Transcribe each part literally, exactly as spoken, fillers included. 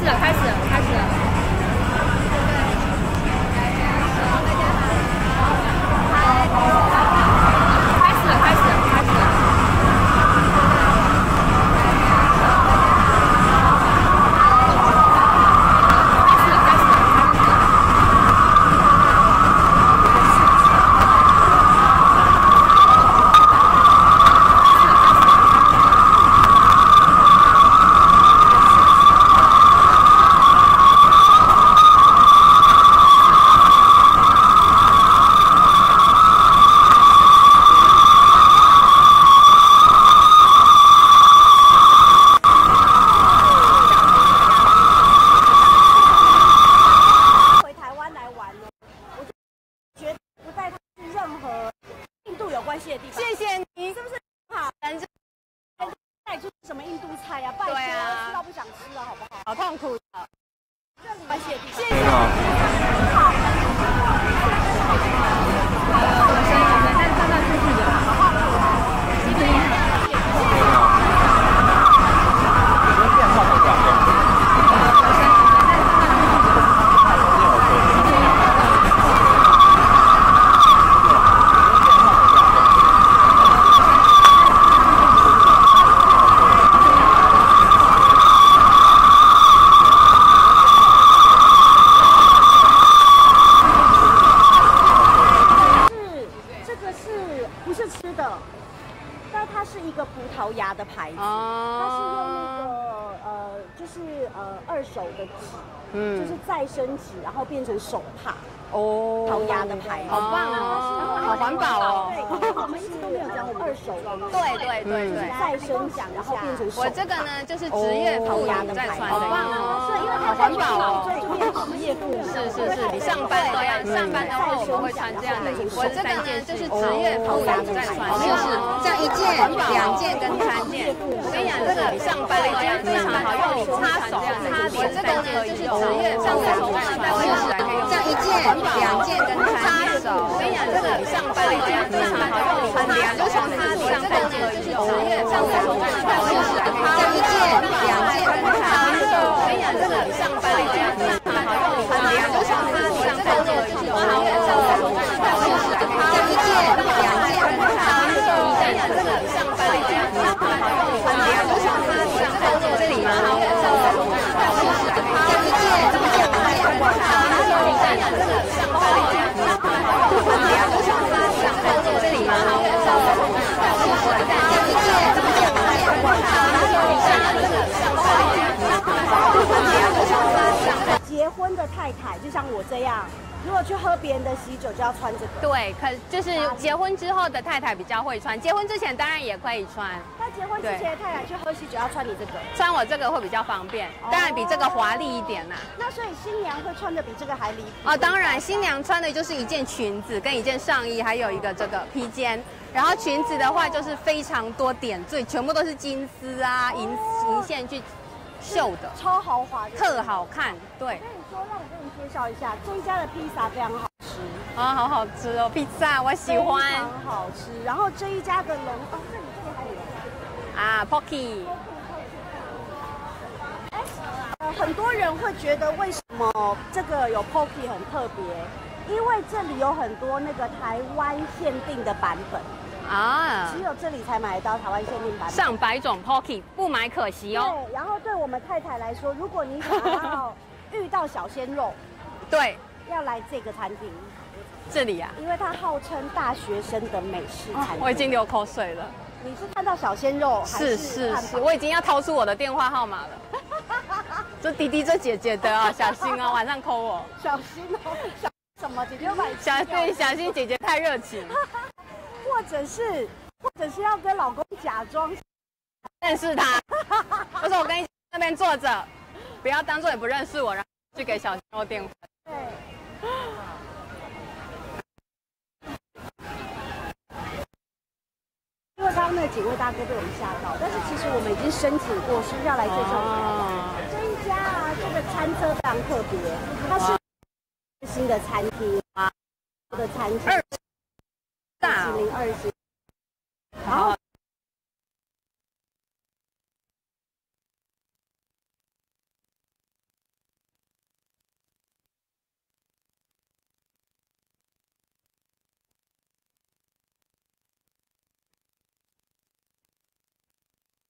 了，开始了，开始了。开始了，开始了，开始了。 谢谢你， 是不是好？人带出什么印度菜呀、啊？拜托，啊、吃到不想吃了，好不好？ 好痛苦的。 关系的地方。 谢谢。好。 我声音，但是看到出去的。谢谢。葡萄牙的牌子，哦、它是用那个呃，就是呃二手的纸，嗯，就是再生纸，然后变成手帕。哦，葡萄牙的牌子， 好棒哦，好环保哦。 对，因为我们一直都没有讲我们二手的。 对对对对， 再生纸，然后变成手帕。 我这个呢，就是职业妇女在穿的， 好棒哦。对，因为它环保哦， 就变职业妇女。 是是是，你上班都要，上班的话我们会穿这样的衣服。我这个呢，就是职业妇女在穿，是是，这样一件、两件跟三件。我跟你讲，这个你上班都要非常好用，你擦手、擦脸，我这个呢就是职业上厕所穿，我也是可以用。这样一件、两件跟擦手。我跟你讲，这个你上班都要非常好用，你擦脸就从擦脸，这个呢就是职业上厕所穿，我也是可以用。这样一件、两件跟擦手。我跟你讲，这个你上班都要非常好用，你擦脸就从擦脸，这个呢就是职业上厕所穿，我也是可以用。这样一件、两件跟擦手。我跟你讲，这个你上班都要非常好用，你擦脸就从擦脸，这个呢这里吗？职业上厕所穿，我也是可以用。这样一件、两件跟擦手。我跟你讲，这个你上班都要非常好用，你擦脸就从擦脸，这个呢这里吗？职业上厕所穿，我也是可以用。这样一件、两件跟擦手。我跟你讲，这个上班都要非常好用，你擦脸就从擦脸。 结婚的太太就像我这样，如果去喝别人的喜酒，就要穿这个。 对，可就是结婚之后的太太比较会穿，结婚之前当然也可以穿。 那结婚之前的太太去喝喜酒要穿你这个， 穿我这个会比较方便，当然比这个华丽一点呐、啊。 那所以新娘会穿的比这个还离谱哦，当然新娘穿的就是一件裙子跟一件上衣，还有一个这个披肩。然后裙子的话就是非常多点缀，全部都是金丝啊、银银线去绣的， 超豪华的， 特好看。对。 我跟你说，让我跟你介绍一下这一家的披萨非常好吃啊、哦，好好吃哦，披萨我喜欢， 非常好吃。然后这一家的龙哦，这里这里还有啊 ，Pocky。 哎，呃，很多人会觉得为什么这个有 Pocky 很特别，因为这里有很多那个台湾限定的版本。啊，只有这里才买得到台湾限定版本， 上百种 Pocky， 不买可惜哦。 对，然后对我们太太来说，如果你想要遇到小鲜肉， 对， 要来这个餐厅， 这里啊， 因为它号称大学生的美式餐厅。 哦、我已经流口水了。 你是看到小鲜肉还是？ 是是是，我已经要掏出我的电话号码了。这弟弟这姐姐的啊，小心哦，晚上扣我。 小心哦，小什么姐姐买？ 小对，小心姐姐太热情。 或者是，或者是要跟老公假装认识他，我说我跟你那边坐着，不要当做也不认识我，然后去给小鲜肉电话。 对。因为刚刚那几位大哥被我们吓到，但是其实我们已经申请过，是要来这种、哦、这一家啊，这个餐车非常特别，它是新的餐厅啊，的餐厅。大零二星，然后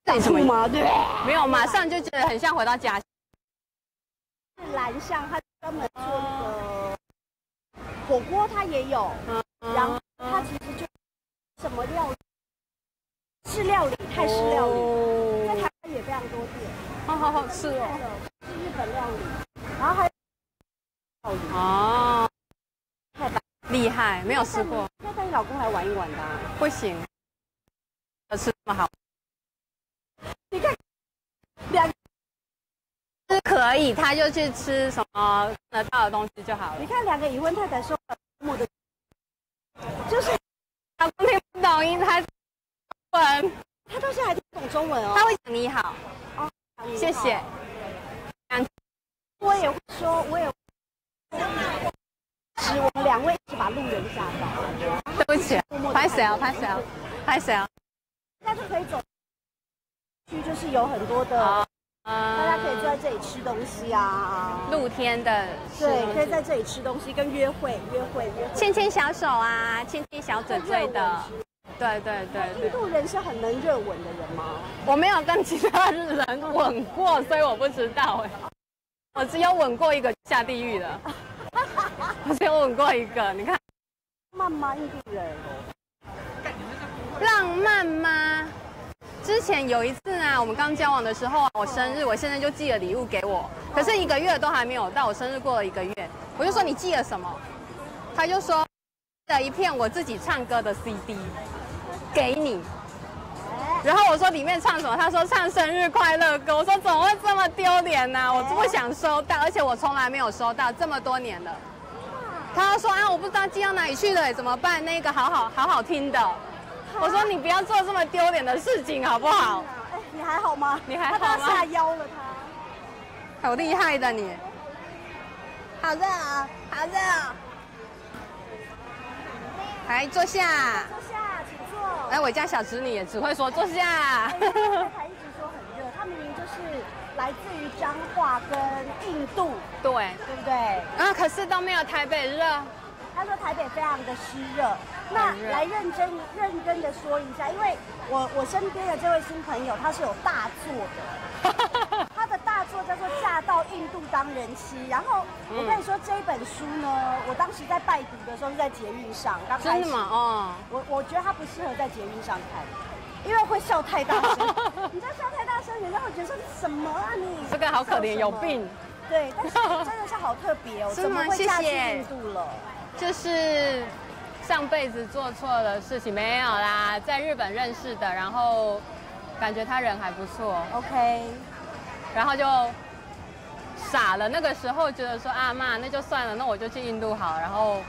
这什么吗？对， 没有，马上就觉得很像回到家乡。 是蓝象，它专门做那个火锅，它也有，然后它其实就什么料理，式料理、泰式料理，在台湾也非常多店。 好好好吃哦， 是日本料理，然后还有料理哦，太棒，厉害，没有吃过。 要带你老公来玩一玩的。 不行，吃这么好。 你看，两是可以，他就去吃什么看得到的东西就好了。 你看两个已婚太太说我的，就是老公听不懂英台文， 他到现在还听不懂中文哦。 他会讲你好， 哦， 谢谢。 我也会说，我也是我们两位一直把路人吓到。 对不起，拍谁啊？拍谁啊？拍谁啊？ 大家就可以走区，就是有很多的。啊大家可以坐在这里吃东西啊， 露天的， 对，可以在这里吃东西，跟约会、约会、约会， 牵牵小手啊，亲亲小嘴嘴的，对对对。 印度人是很能热吻的人吗？ 我没有跟其他人吻过，所以我不知道哎。我只有吻过一个下地狱的，我只有吻过一个，你看。 浪漫吗？印度人？ 浪漫吗？之前有一次啊，我们刚交往的时候啊，我生日，我现在就寄了礼物给我，可是一个月都还没有到，我生日过了一个月，我就说你寄了什么？他就说寄了一片我自己唱歌的 C D 给你，然后我说里面唱什么？他说唱生日快乐歌，我说怎么会这么丢脸呢？我不想收到，而且我从来没有收到，这么多年了。他说啊，我不知道寄到哪里去了，怎么办？那个好好好好听的。我说你不要做这么丢脸的事情好不好？ 哎，你还好吗？ 你还好吗？ 他下腰了他， 好厉害的你！ 好热啊，好热啊！ 来坐下， 坐下，请坐。 哎，我家小侄女也只会说坐下。 太太一直说很热，她明明就是来自于彰化跟印度， 对， 对不对？ 啊，可是都没有台北热。 他说台北非常的湿热，那来认真认真的说一下，因为我我身边的这位新朋友他是有大作的，他的大作叫做《嫁到印度当人妻》，然后我跟你说这本书呢，我当时在拜读的时候是在捷运上，刚开始。 真的吗？哦， 我我觉得他不适合在捷运上看，因为会笑太大声，你知道笑太大声，人家会觉得说什么啊你？ 这个好可怜，有病。 对，但是真的是好特别哦，怎么会嫁去印度了？ 就是上辈子做错的事情没有啦，在日本认识的，然后感觉他人还不错 ，OK， 然后就傻了。那个时候觉得说啊妈，那就算了，那我就去印度好。然后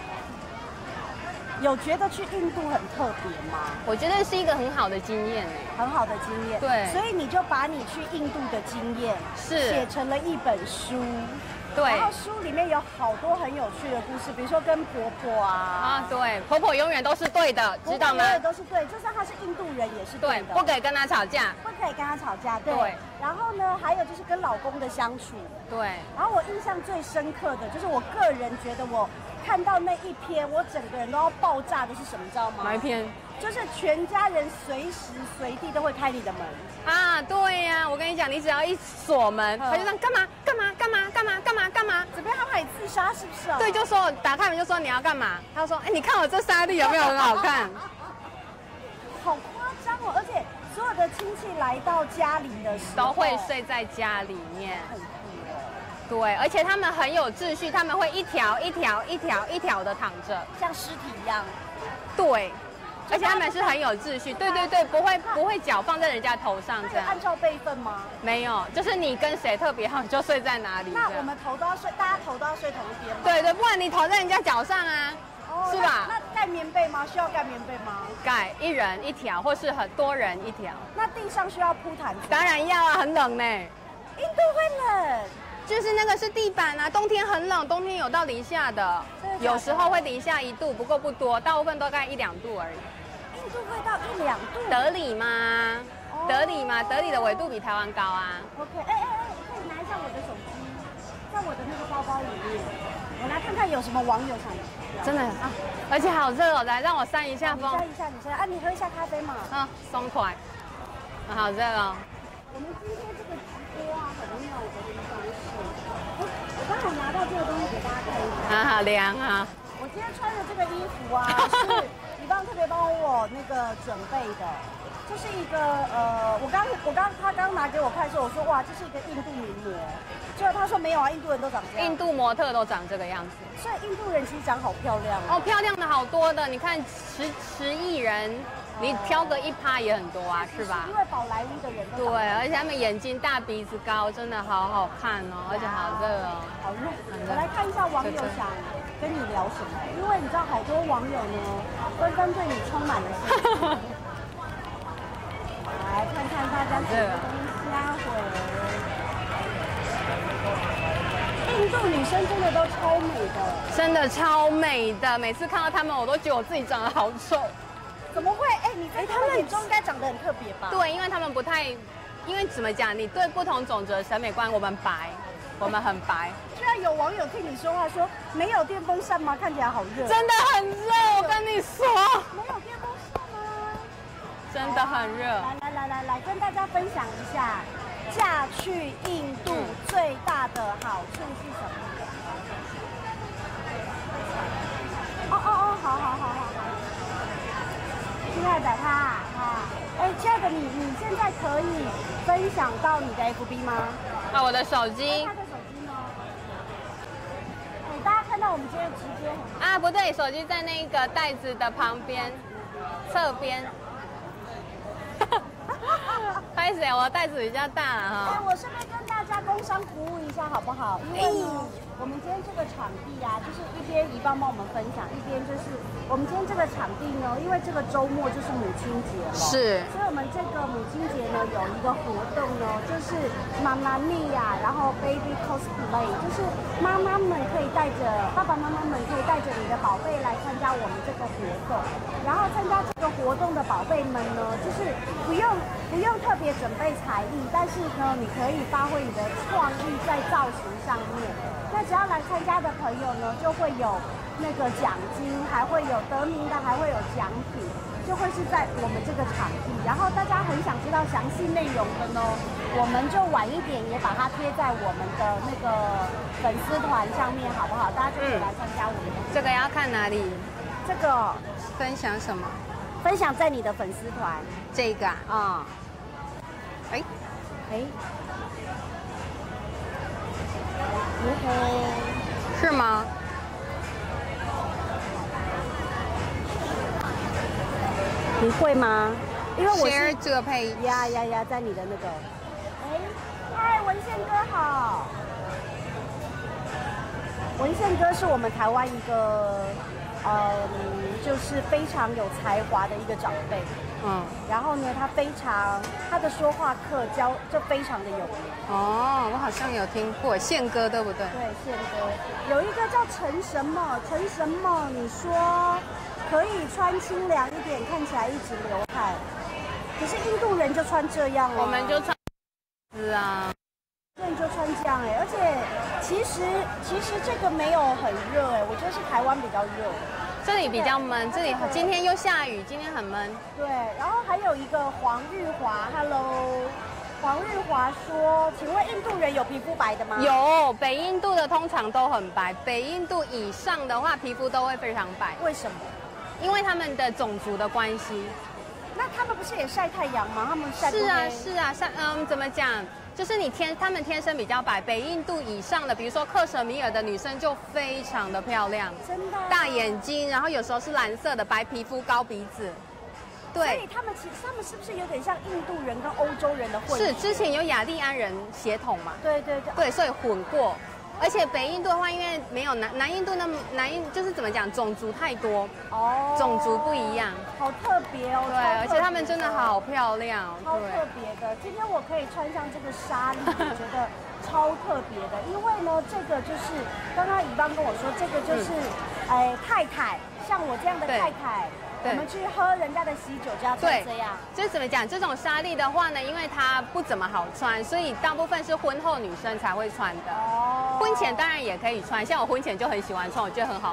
有觉得去印度很特别吗？ 我觉得是一个很好的经验很好的经验。 对， 所以你就把你去印度的经验是写成了一本书。 对， 然后书里面有好多很有趣的故事，比如说跟婆婆啊， 啊，对，婆婆永远都是对的，知道吗？ 永远都是对，就算她是印度人也是对的， 不可以跟她吵架， 不可以跟她吵架，对。 对然后呢，还有就是跟老公的相处， 对。 然后我印象最深刻的就是我个人觉得我看到那一篇，我整个人都要爆炸的是什么，知道吗？ 哪一篇？ 就是全家人随时随地都会开你的门啊！对呀、啊，我跟你讲，你只要一锁门，他就这样干嘛干嘛干嘛干嘛干嘛干嘛， 怎么样？他怕你自杀是不是、啊？ 对，就说打开门就说你要干嘛？他说，哎，你看我这沙粒有没有很好看？ 好夸张哦！而且所有的亲戚来到家里的时候， 都会睡在家里面， 很酷哦。 对，而且他们很有秩序，他们会一条一条一条一条的躺着， 像尸体一样。 对。而且他们是很有秩序，对对对，不会不会脚放在人家头上这样。 按照辈分吗？ 没有，就是你跟谁特别好，你就睡在哪里。 那我们头都要睡，大家头都要睡同一边吗？ 对对，不然你头在人家脚上啊，哦、是吧？ 那盖棉被吗？需要盖棉被吗？ 盖，一人一条，或是很多人一条。 那地上需要铺毯子？ 当然要啊，很冷呢。 印度会冷。 就是那个是地板啊，冬天很冷，冬天有到零下的，有时候会零下一度，不过不多，大部分都大概一两度而已。 印度会到一两度？ 德里吗？哦、德里吗？德里的纬度比台湾高啊。 OK， 哎哎哎，可以拿一下我的手机，在我的那个包包里面，我来看看有什么网友想。 真的啊，而且好热哦，来让我扇一下风。 扇一下，你扇啊，你喝一下咖啡嘛。 啊，松快。 好热哦。 我们今天这个直播啊，很妙的地方是，哎，我刚好拿到这个东西给大家看一下。 啊，好凉啊！ 我今天穿的这个衣服啊，是李棒特别帮我那个准备的。这是一个呃，我刚我刚他刚拿给我看的时候，我说哇，这是一个印度名模。结果他说没有啊，印度人都长这样。 印度模特都长这个样子。 所以印度人其实长好漂亮哦，漂亮的好多的。你看十十亿人，你挑个一趴也很多啊，是吧？ 因为宝莱坞的人都对，而且他们眼睛大，鼻子高，真的好好看哦，而且好热哦。 好热。我来看一下网友想跟你聊什么，因为你知道好多网友呢，纷纷对你充满了兴趣。来看看大家什么东西啊？回印度女生真的都超美的， 真的超美的。每次看到她们，我都觉得我自己长得好丑。 怎么会？哎，你在他们眼中应该长得很特别吧？ 对，因为他们不太，因为怎么讲？你对不同种族的审美观，我们白，我们很白。 居然有网友听你说话说没有电风扇吗？看起来好热。 真的很热，我跟你说。 没有电风扇吗？ 真的很热。 来来来来来，跟大家分享一下，嫁去印度最大的好处是什么？哦哦哦，好好好好好。亲爱的他啊，哎，亲爱的你，你现在可以分享到你的 F B 吗？ 啊，我的手机。 他的手机呢？哎，大家看到我们今天的直播啊，不对，手机在那个袋子的旁边，侧边。拍谁？我的袋子比较大哈。 哎，我顺便跟大家工商服务一下好不好？因为呢，我们今天这个场地啊，就是一边一棒帮我们分享，一边就是我们今天这个场地呢，因为这个周末就是母亲节了， 是， 所以我们这个母亲节呢有一个活动呢，就是妈妈咪呀，然后 baby cosplay， 就是妈妈们可以带着爸爸妈妈们可以带着你的宝贝来参加我们这个活动，然后参加这个活动的宝贝们呢，就是不用不用特别准备才艺，但是呢，你可以发挥你的创意在造型上面。那只要来参加的朋友呢，就会有那个奖金，还会有得名的，还会有奖品，就会是在我们这个场地。然后大家很想知道详细内容的呢，我们就晚一点也把它贴在我们的那个粉丝团上面，好不好？大家就可以来参加我们的、嗯。 这个要看哪里？ 这个分享什么？ 分享在你的粉丝团。 这个啊，哎、嗯， 哎。 是吗？ 你会吗？因为我是 share 这个配呀呀呀，在你的那个，哎，嗨，文宪哥好。文宪哥是我们台湾一个，嗯，就是非常有才华的一个长辈。嗯，然后呢，他非常他的说话课教就非常的有名。 哦，我好像有听过宪哥，对不对？ 对，宪哥有一个叫陈什么陈什么，你说可以穿清凉一点，看起来一直流汗。可是印度人就穿这样哦、啊， 我们就穿是啊， 印度人就穿这样哎，而且其实其实这个没有很热哎，我觉得是台湾比较热。 这里比较闷，这里今天又下雨，今天很闷。 对，然后还有一个黄玉华 ，Hello， 黄玉华说，请问印度人有皮肤白的吗？ 有，北印度的通常都很白，北印度以上的话，皮肤都会非常白。 为什么？ 因为他们的种族的关系。 那他们不是也晒太阳吗？他们晒不黑？ 是啊，是啊，晒嗯，怎么讲？就是你天，他们天生比较白，北印度以上的，比如说克什米尔的女生就非常的漂亮， 真的、啊， 大眼睛，然后有时候是蓝色的，白皮肤，高鼻子，对。 所以他们其实他们是不是有点像印度人跟欧洲人的混血？ 是，之前有雅利安人血统嘛？ 对对对， 对，所以混过。而且北印度的话，因为没有南南印度那么南印，就是怎么讲，种族太多哦，种族不一样， 好特别哦。 对，而且他们真的好漂亮， 超特别的。今天我可以穿上这个纱丽，我觉得超特别的，因为呢，这个就是刚刚乙邦跟我说，这个就是，哎、嗯，太太，像我这样的太太。我们去喝人家的喜酒就要穿这样， 就是怎么讲？这种纱丽的话呢，因为它不怎么好穿，所以大部分是婚后女生才会穿的。哦，婚前当然也可以穿，像我婚前就很喜欢穿，我觉得很好看。 很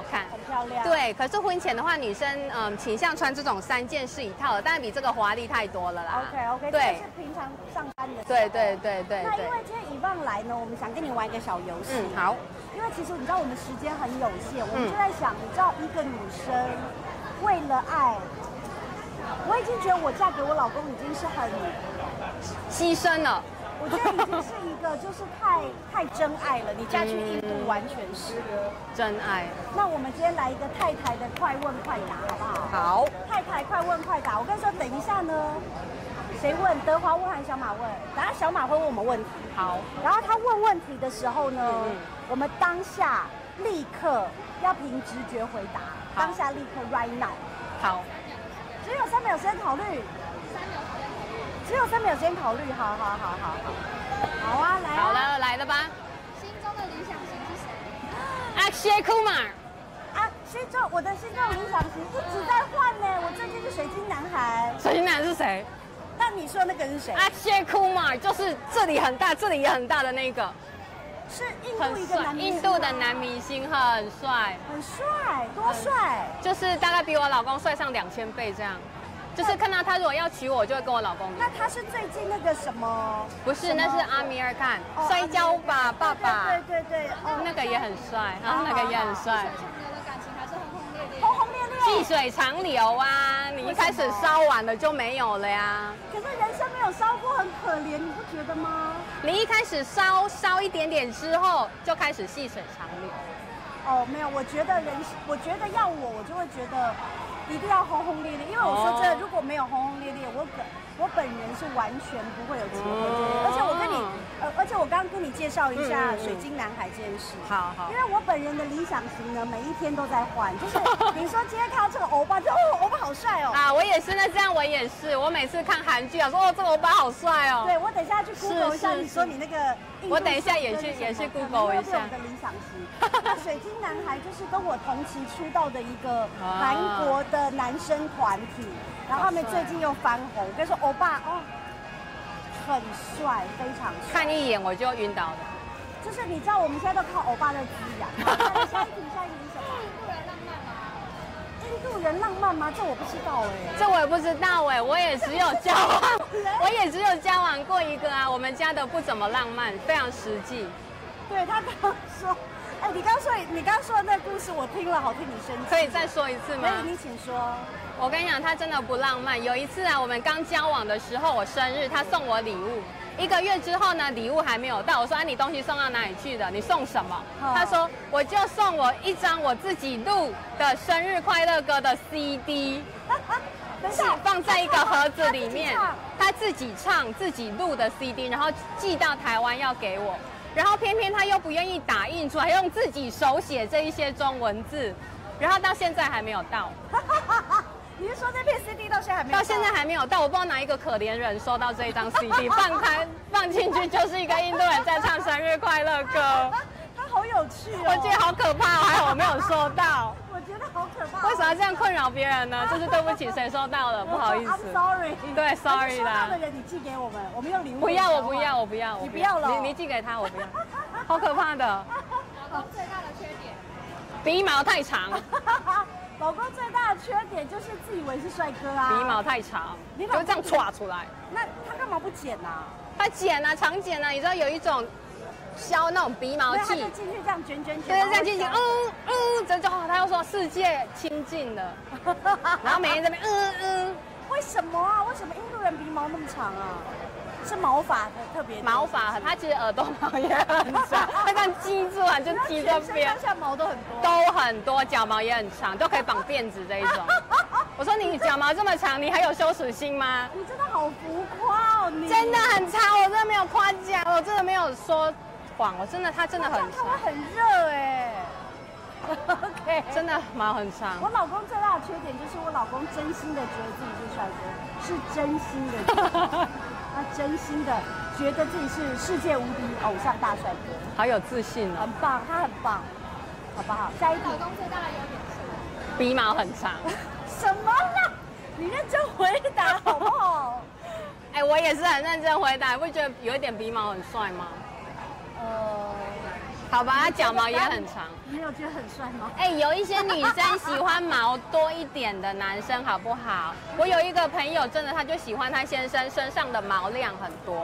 漂亮。 对，可是婚前的话，女生嗯倾向穿这种三件式一套的，但是比这个华丽太多了啦。 OK OK， 对， 是平常上班的时候。 对对对对对。 那因为今天以望来呢，我们想跟你玩一个小游戏。 嗯，好。 因为其实你知道我们时间很有限，我们就在想，你知道一个女生为了爱，我已经觉得我嫁给我老公已经是很牺牲了。 我觉得已经是一个就是太太真爱了。你嫁去印度完全是真爱。 那我们今天来一个太太的快问快答，好不好？ 好。 太太快问快答，我跟你说，等一下呢，谁问？德华问还是小马问？等下小马会问我们问题。 好。然后他问问题的时候呢，嗯、我们当下立刻要凭直觉回答，当下立刻 right now。 好。 只有三秒时间考虑。只有三秒时间考虑，好好好好好，好啊，来啊， 好了，来了吧？ 心中的理想型是谁？ 阿谢库玛。 啊，心中我的心中理想型一直在换呢。我最近是水晶男孩。 水晶男孩是谁？ 那你说那个是谁？ 阿谢库玛就是这里很大，这里也很大的那个。 是印度一个男明星。 印度的男明星很帅。 很帅，多帅？ 就是大概比我老公帅上两千倍这样。就是看到他如果要娶我，我就会跟我老公离。 那他是最近那个什么？ 不是，那是阿米尔汗，摔跤吧爸爸。 对对对，哦， 那个也很帅，然后那个也很帅。 水长流的感情还是轰轰烈烈。 轰轰烈烈。 细水长流啊，你一开始烧完了就没有了呀。 可是人生没有烧过很可怜，你不觉得吗？ 你一开始烧烧一点点之后，就开始细水长流。 哦，没有，我觉得人，我觉得要我，我就会觉得。一定要轰轰烈烈，因为我说真的，如果没有轰轰烈烈，我本我本人是完全不会有结婚这件事。而且我跟你，呃，而且我刚刚跟你介绍一下水晶男孩这件事。 好好。 因为我本人的理想型呢，每一天都在换，就是比如说今天看到这个欧巴，就哦，欧巴好帅哦。 啊，我也是，那这样我也是，我每次看韩剧啊，说哦，这个欧巴好帅哦。 对，我等一下去 Google 一下，你说你那个。 我等一下也去也去 Google 一下。 我的理想型，那水晶男孩就是跟我同期出道的一个韩国的男生团体，然后他们最近又翻红。我跟你说，欧巴哦，很帅，非常帅， 看一眼我就晕倒了。 就是你知道，我们现在都靠欧巴的滋养。下一题，下一题是什么？印度人浪漫吗？这我不知道哎， 这我也不知道哎，我也只有交往，我也只有交往过一个啊。我们家的不怎么浪漫，非常实际。 对他刚刚说，哎，你刚说你刚刚说的那个故事，我听了好替你生气。 可以再说一次吗？ 可以，你请说。 我跟你讲，他真的不浪漫。有一次啊，我们刚交往的时候，我生日，他送我礼物。一个月之后呢，礼物还没有到。我说：“啊，你东西送到哪里去的？你送什么？”哦、他说：“我就送我一张我自己录的生日快乐歌的 C D， 等一下放在一个盒子里面，他自己唱自己录的 C D， 然后寄到台湾要给我。然后偏偏他又不愿意打印出来，用自己手写这一些中文字，然后到现在还没有到。” 你是说这片 C D 到现在还没有到？ 到现在还没有到，我不知道哪一个可怜人收到这一张 C D， 放开放进去就是一个印度人在唱生日快乐歌。 他好有趣哦！ 我觉得好可怕哦，还好我没有收到。 我觉得好可怕。 为什么要这样困扰别人呢？就是对不起，谁收到了？不好意思。 I'm sorry。 对 ，sorry 啦。 收到的人你寄给我们，我们用礼物。 不要，我不要，我不要， 你不要了。 你你寄给他，我不要。好可怕的。 老公最大的缺点？ 鼻毛太长。 老公最大的缺点就是自以为是帅哥啊， 鼻毛太长，就这样歘出来。 那他干嘛不剪啊？ 他剪啊，常剪啊。你知道有一种削那种鼻毛器， 他就进去这样卷卷卷， 对，这样进去，嗯嗯，这就好。他又说世界清净了，然后每天这边嗯嗯。 为什么啊？为什么印度人鼻毛那么长啊？是毛发的特别毛发，他其实耳朵毛也很长，他这样积住啊，就积这边， 上下毛都很多， 都很多，脚毛也很长，都可以绑辫子这一种。我说你脚毛这么长，你还有羞耻心吗？ 你真的好浮夸哦，你真的很长，我真的没有夸奖，我真的没有说谎，我真的他真的很长， 他会很热哎。OK， 真的毛很长。 我老公最大的缺点就是我老公真心的觉得自己是帅哥，是真心的。他真心的觉得自己是世界无敌偶像大帅哥， 好有自信哦， 很棒，他很棒，好不好？下一题， 老公最大的优点是鼻毛很长。 什么啦？你认真回答好不好？ 哎，我也是很认真回答，不觉得有一点鼻毛很帅吗？ 呃， 好吧，它脚毛也很长。 你没有觉得很帅吗？ 哎、有一些女生喜欢毛多一点的男生，好不好？我有一个朋友，真的他就喜欢他先生身上的毛量很多。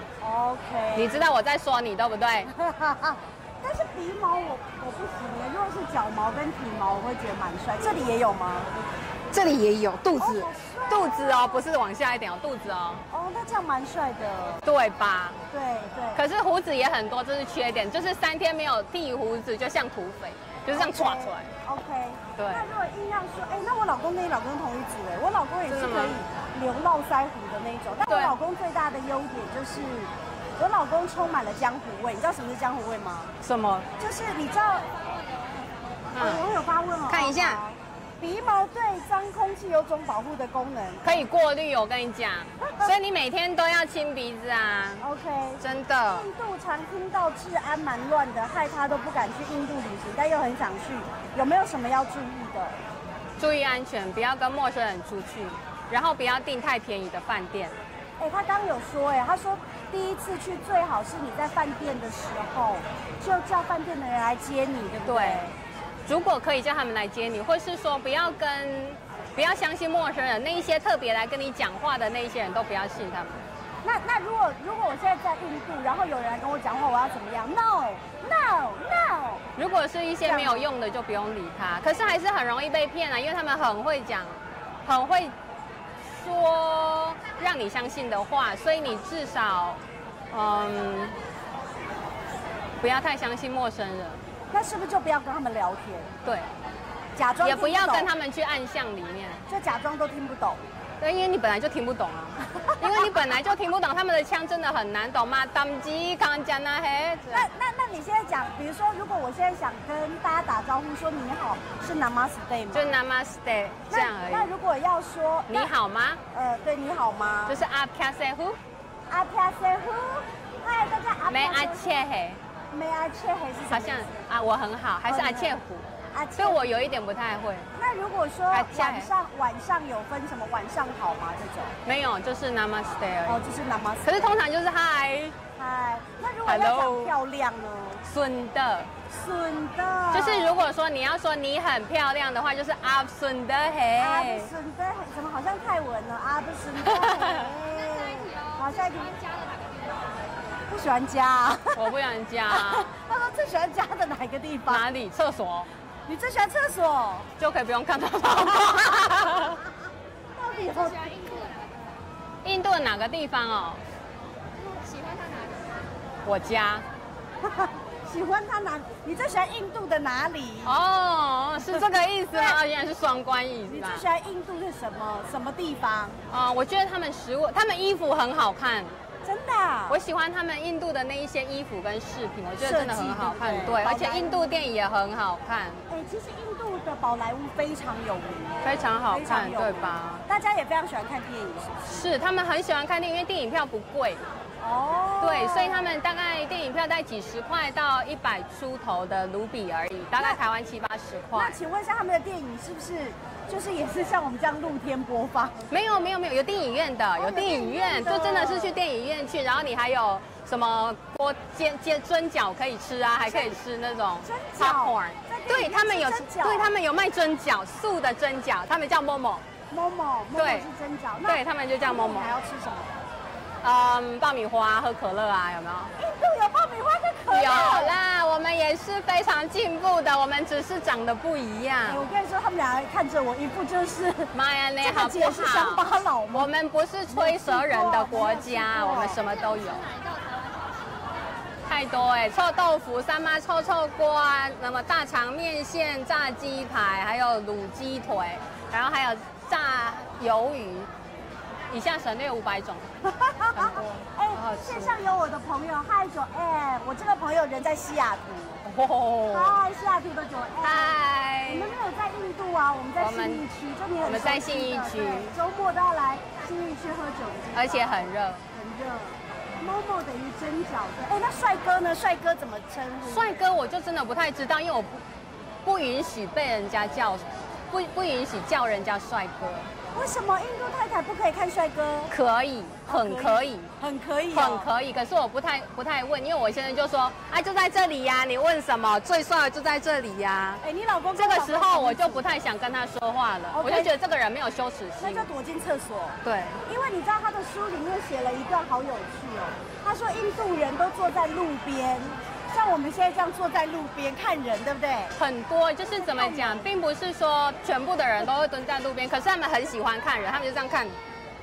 OK， 你知道我在说你对不对？ 但是鼻毛我我不行耶，如果是脚毛跟体毛，我会觉得蛮帅。这里也有吗？ 这里也有肚子， 哦肚子哦，不是往下一点哦，肚子哦， 哦，那这样蛮帅的。 对吧？ 对对。 可是胡子也很多，这是缺点，就是三天没有剃胡子，就像土匪，就是这样歘出来。 OK。 对。 那如果硬要说，哎，那我老公跟你老公同一组哎，我老公也是真的吗可以留络腮胡的那种，但我老公最大的优点就是，我老公充满了江湖味。你知道什么是江湖味吗？ 什么？ 就是你知道， 嗯， 我有发问哦， 看一下。 鼻毛对脏空气有种保护的功能， 可以过滤，我跟你讲，所以你每天都要清鼻子啊。 OK， 真的。 印度常听到治安蛮乱的，害他都不敢去印度旅行，但又很想去，有没有什么要注意的？ 注意安全，不要跟陌生人出去，然后不要订太便宜的饭店。 哎，他刚有说，哎，他说第一次去最好是你在饭店的时候，就叫饭店的人来接你，对不对？ 对。如果可以叫他们来接你，或是说不要跟不要相信陌生人，那一些特别来跟你讲话的那一些人都不要信他们。 那那如果如果我现在在印度，然后有人来跟我讲话，我要怎么样 ？No No No。 如果是一些没有用的，就不用理他。可是还是很容易被骗啊，因为他们很会讲，很会说让你相信的话，所以你至少嗯不要太相信陌生人。 那是不是就不要跟他们聊天？ 对， 假装也不要跟他们去暗巷里面， 就假装都听不懂。 对，因为你本来就听不懂啊，因为你本来就听不懂他们的腔，真的很难懂嘛。当机康讲那嘿， 那那那你现在讲，比如说，如果我现在想跟大家打招呼说你好，是 Namaste 吗？ 就 Namaste 这样而已。 那如果要说你好吗？ 呃，对，你好吗？ 就是 Aap kaise ho？ Aap kaise ho？ 嗨，大家 Aap Main ache hai。 没阿切还是什么？ 好像啊，我很好，还是阿切虎？ 阿所以我有一点不太会。 那如果说晚上晚上有分什么晚上好吗？这种没有，就是 Namaste 而已。 哦，就是 Namaste。 可是通常就是嗨嗨。那如果要讲漂亮呢？ 顺的。 顺的。 就是如果说你要说你很漂亮的话，就是阿不顺的嘿。 阿不顺的嘿，怎么好像泰文呢？阿不顺的嘿。好，下一题。不喜欢家、啊， 我不喜欢家。 他说最喜欢家的哪个地方？ 哪里？厕所。 你最喜欢厕所， 就可以不用看到他。 到底最喜欢印度的哪个？ 印度的哪个地方哦？ 喜欢他哪里？ 我家。 喜欢他哪？你最喜欢印度的哪里？ 哦，是这个意思吗？原来是双关意思。 你最喜欢印度是什么？什么地方？ 啊、呃，我觉得他们食物，他们衣服很好看。 真的、啊， 我喜欢他们印度的那一些衣服跟饰品，我觉得真的很好看。 对， 对，而且印度电影也很好看。 哎，其实印度的宝莱坞非常有名， 非常好看，对吧？ 大家也非常喜欢看电影，是不是？ 是，他们很喜欢看电影，因为电影票不贵。哦。对，所以他们大概电影票在几十块到一百出头的卢比而已，大概台湾七八十块。 那请问一下，他们的电影是不是就是也是像我们这样露天播放？ 没有没有没有，有电影院的，有电影院，就真的是去电影院去，然后你还有什么锅煎煎蒸饺可以吃啊，还可以吃那种 popcorn。对他们有，对他们有卖蒸饺，素的蒸饺，他们叫 momo。 momo，对，是蒸饺。 对他们就叫 momo。 还要吃什么？ 嗯，爆米花、喝可乐啊，有没有？ 印度有爆米花跟可乐？ 有啦，我们也是非常进步的，我们只是长得不一样。 欸、我跟你说，他们俩看着我一副就是妈呀，那好不好？ 是乡巴佬吗？ 我们不是吹舌人的国家，我们什么都有。太多哎、欸，臭豆腐、三妈臭臭锅，那么大肠面线、炸鸡排，还有卤鸡腿，然后还有炸鱿鱼。以下省略五百种，很多。 哎，线上有我的朋友，嗨九 M， 我这个朋友人在西雅图。哦，嗨，西雅图的九 M。嗨，我们没有在印度啊，我们在信义区，就你很。 我们在信义区， 周末都要来信义区喝酒， 而且很热， 很热。Momo 等于蒸饺的。哎，那帅哥呢？帅哥怎么称呼？ 帅哥我就真的不太知道，因为我不不允许被人家叫，不不允许叫人家帅哥。 为什么印度太太不可以看帅哥？ 可以，很可以， 很可以， 很可以。可是我不太不太问，因为我先生就说，啊，就在这里呀，你问什么？最帅的就在这里呀。 哎，你老公这个时候我就不太想跟他说话了，我就觉得这个人没有羞耻心， 那就躲进厕所。 对， 因为你知道他的书里面写了一段好有趣哦，他说印度人都坐在路边。像我们现在这样坐在路边看人，对不对？ 很多就是怎么讲，并不是说全部的人都会蹲在路边，可是他们很喜欢看人，他们就这样看，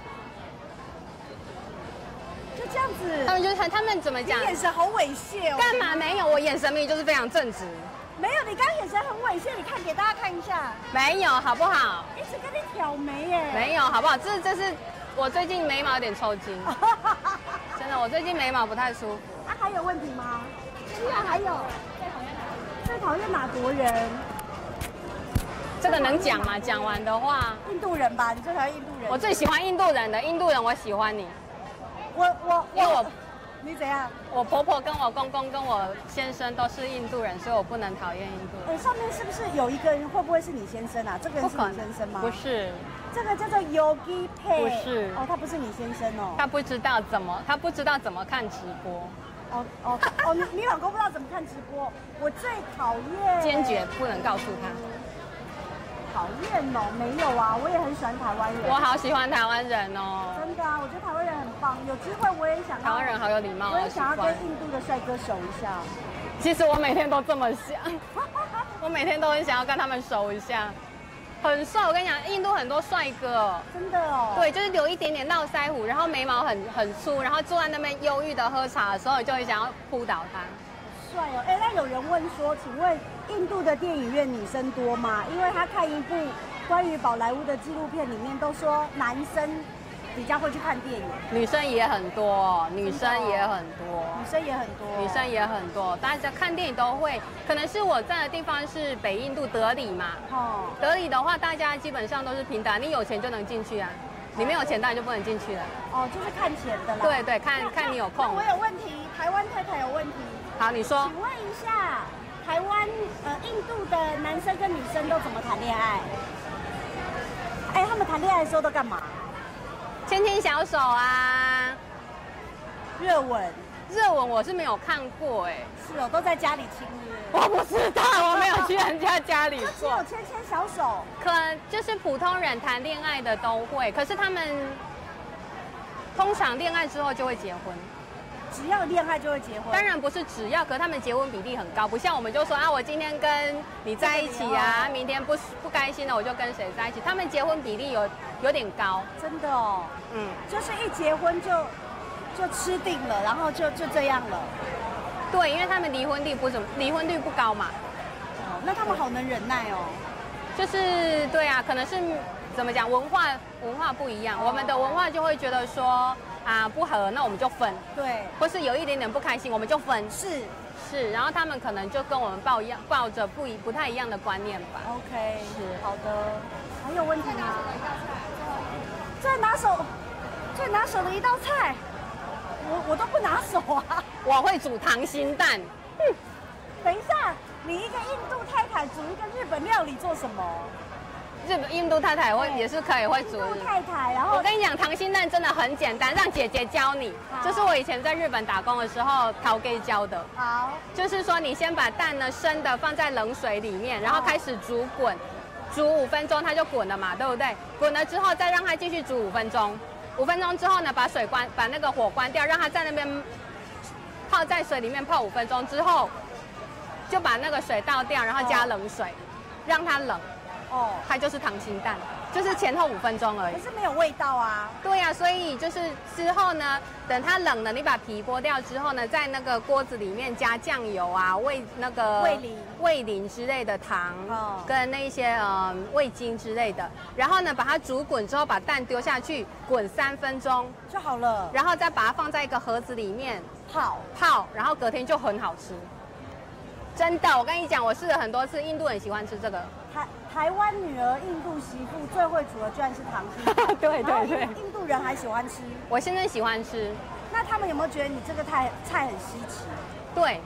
就这样子。 他们就是他们怎么讲？ 眼神好猥亵哦！ 干嘛没有？我眼神明明就是非常正直。 没有，你刚刚眼神很猥亵，你看给大家看一下。 没有，好不好？ 一直跟你挑眉耶。 没有，好不好？这这是我最近眉毛有点抽筋，真的，我最近眉毛不太舒服。 啊，还有问题吗？居然还有最讨厌哪国人？ 这个能讲吗？讲完的话， 印度人吧，你最讨厌印度人。 我最喜欢印度人的，印度人我喜欢你。 我我因为我你怎样？ 我婆婆跟我公公跟我先生都是印度人，所以我不能讨厌印度人。 哎，上面是不是有一个人？会不会是你先生啊？这个人是你先生吗？ 不是， 这个叫做 Yogi Pay。 不是哦，他不是你先生哦。 他不知道怎么，他不知道怎么看直播。 哦哦哦，你你老公不知道怎么看直播，我最讨厌。 坚决不能告诉他。 讨厌哦，没有啊，我也很喜欢台湾人。 我好喜欢台湾人哦。 真的啊，我觉得台湾人很棒，有机会我也想要。 台湾人好有礼貌， 我也想要跟印度的帅哥熟一下。 其实我每天都这么想，我每天都很想要跟他们熟一下。很帅，我跟你讲，印度很多帅哥， 真的哦。 对，就是留一点点络腮胡，然后眉毛很很粗，然后坐在那边忧郁的喝茶的时候，你就会想要扑倒他。 帅哦！哎，那有人问说，请问印度的电影院女生多吗？因为他看一部关于宝莱坞的纪录片，里面都说男生比较会去看电影， 女生也很多，女生也很多， 女生也很多， 女生也很多，大家看电影都会。可能是我在的地方是北印度德里嘛，哦，德里的话，大家基本上都是平等，你有钱就能进去啊，你没有钱当然就不能进去了。 哦，就是看钱的啦。 对对，看看你有空。 我有问题，台湾太太有问题。 好，你说。 请问一下，台湾呃印度的男生跟女生都怎么谈恋爱？哎，他们谈恋爱的时候都干嘛？ 牵牵小手啊， 热吻。 热吻我是没有看过哎。 是哦，都在家里亲是不是？我不知道，我没有去人家家里过。 只有牵牵小手。 可能就是普通人谈恋爱的都会，可是他们通常恋爱之后就会结婚。 只要恋爱就会结婚， 当然不是只要，可是他们结婚比例很高，不像我们就说啊，我今天跟你在一起啊，明天不不开心了我就跟谁在一起，他们结婚比例有有点高， 真的哦，嗯，就是一结婚就就吃定了，然后就就这样了， 对，因为他们离婚率不怎么离婚率不高嘛， 哦，那他们好能忍耐哦， 就是对啊，可能是怎么讲文化文化不一样，哦、我们的文化就会觉得说。啊，不合那我们就分， 对， 或是有一点点不开心我们就分， 是是，然后他们可能就跟我们抱一样，抱着不一不太一样的观念吧。 OK，是好的，还有问题吗？最拿手最拿手的一道菜，我我都不拿手啊。 我会煮溏心蛋。 嗯，等一下，你一个印度太太煮一个日本料理做什么？ 日本印度太太会也是可以会煮。 印度太太，然后我跟你讲，溏心蛋真的很简单，让姐姐教你。这是我以前在日本打工的时候陶给教的。 好， 就是说你先把蛋呢生的放在冷水里面，然后开始煮滚，煮五分钟它就滚了嘛，对不对？滚了之后再让它继续煮五分钟，五分钟之后呢把水关，把那个火关掉，让它在那边泡在水里面泡五分钟之后，就把那个水倒掉，然后加冷水，让它冷。哦，它就是溏心蛋，就是前后五分钟而已。 可是没有味道啊。 对呀、啊，所以就是之后呢，等它冷了，你把皮剥掉之后呢，在那个锅子里面加酱油啊、味那个味淋、 味淋之类的糖，哦、跟那些呃味精之类的，然后呢把它煮滚之后，把蛋丢下去滚三分钟就好了， 然后再把它放在一个盒子里面泡泡，然后隔天就很好吃。真的，我跟你讲，我试了很多次，印度人喜欢吃这个。 台台湾女儿印度媳妇最会煮的居然是溏心蛋， 对对对， 印度人还喜欢吃。 我现在喜欢吃。 那他们有没有觉得你这个菜菜很稀奇？ 对，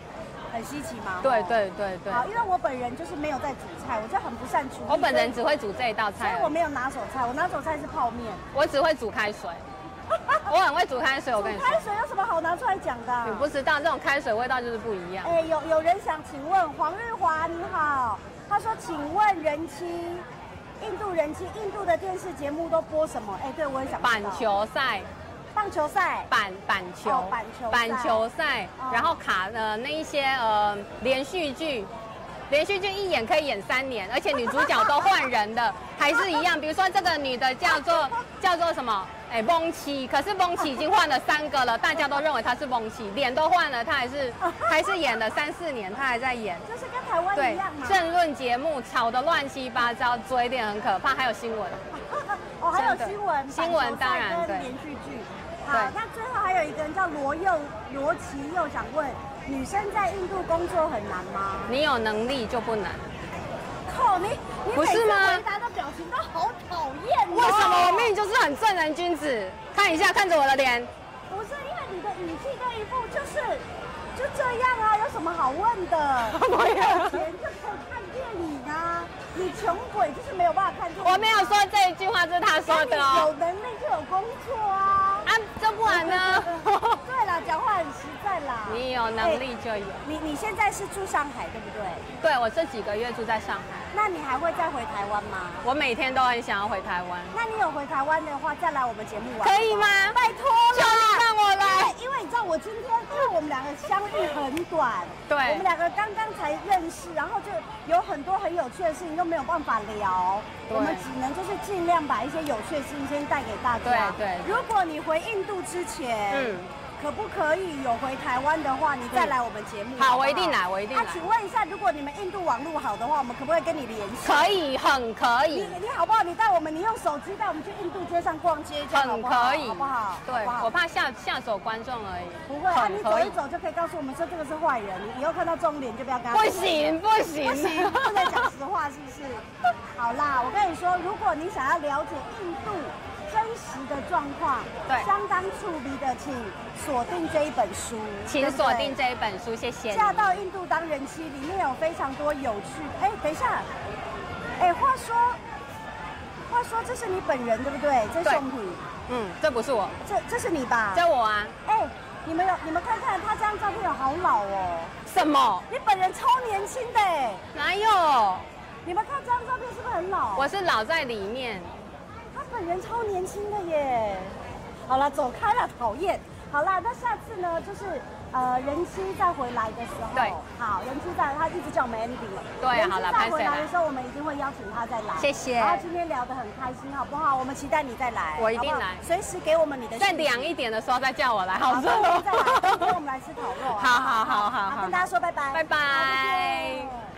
很稀奇吗？ 对对对对。 好，因为我本人就是没有在煮菜，我就很不善厨艺。 我本人只会煮这一道菜， 所以我没有拿手菜，我拿手菜是泡面。 我只会煮开水，我很会煮开水。我跟你说， 开水有什么好拿出来讲的？ 你不知道，这种开水味道就是不一样。 哎，有有人想请问黄日华你好，他说请问人妻。印度人气，印度的电视节目都播什么？哎，对我也想知道。 板球赛， 棒球赛， 板板球， 哦、板球板球赛，哦、然后卡呃那一些呃连续剧，连续剧一演可以演三年，而且女主角都换人的，还是一样。比如说这个女的叫做叫做什么？哎，蒙奇，可是蒙奇已经换了三个了，大家都认为她是蒙奇，脸都换了，她还是还是演了三四年，她还在演。 就是跟台湾一样嘛。 政论节目吵得乱七八糟，嘴脸很可怕，还有新闻。 哦，还有新闻， 新闻当然对。 连续剧。好，那最后还有一个人叫罗佑罗琦佑想问，女生在印度工作很难吗？ 你有能力就不难。 靠你，你不是吗？ 回答的表情都好讨厌、哦。 为什么我明明就是很正人君子？看一下，看着我的脸。 不是，因为你的语气跟一副就是就这样啊，有什么好问的？没有钱就可以看电影啊，你穷鬼就是没有办法看电影、啊。 我没有说这一句话，这是他说的哦。 有能力就有工作啊。 啊，这不然呢？ 对啦，讲话很实在啦。 你有能力就有。欸、 你你现在是住上海对不对？ 对，我这几个月住在上海。 那你还会再回台湾吗？ 我每天都很想要回台湾。 那你有回台湾的话，再来我们节目玩可以吗？ 拜托了， 求你让我来。 因为你知道我今天，因为我们两个相遇很短， 对， 我们两个刚刚才认识，然后就有很多很有趣的事情都没有办法聊，我们只能就是尽量把一些有趣的事情先带给大家。 对对。 如果你回印度之前，嗯。可不可以有回台湾的话，你再来我们节目？ 好，我一定来，我一定来。 那请问一下，如果你们印度网络好的话，我们可不可以跟你联系？ 可以，很可以。 你你好不好？你带我们，你用手机带我们去印度街上逛街，这样好不好？ 很可以， 好不好？ 对，我怕吓吓走观众而已。 不会啊，你走一走就可以告诉我们说这个是坏人，你以后看到这种脸就不要跟他。 不行不行不行，不能讲实话，是不是？好啦，我跟你说，如果你想要了解印度真实的状况， 对， 相当触鼻的，请锁定这一本书， 请锁定这一本书，谢谢。 嫁到印度当人妻，里面有非常多有趣。哎，等一下，哎，话说，话说这是你本人对不对？这是宋品， 嗯，这不是我， 这这是你吧？ 这我啊。 哎，你们有你们看看他这张照片有好老哦。 什么？ 你本人超年轻的哎。 哪有？ 你们看这张照片是不是很老？ 我是老在里面。 他本人超年轻的耶！好了，走开了，讨厌。好啦，那下次呢，就是呃，人妻再回来的时候， 对， 好，人妻再，他一直叫我们 Andy 了。 对，好了， 再回来的时候，我们一定会邀请他再来。 谢谢。 然后今天聊得很开心，好不好？我们期待你再来， 我一定来， 随时给我们你的。 再凉一点的时候再叫我来，好热哦。再来，今天我们来吃烤肉。 好好好好好， 跟大家说拜拜， 拜拜。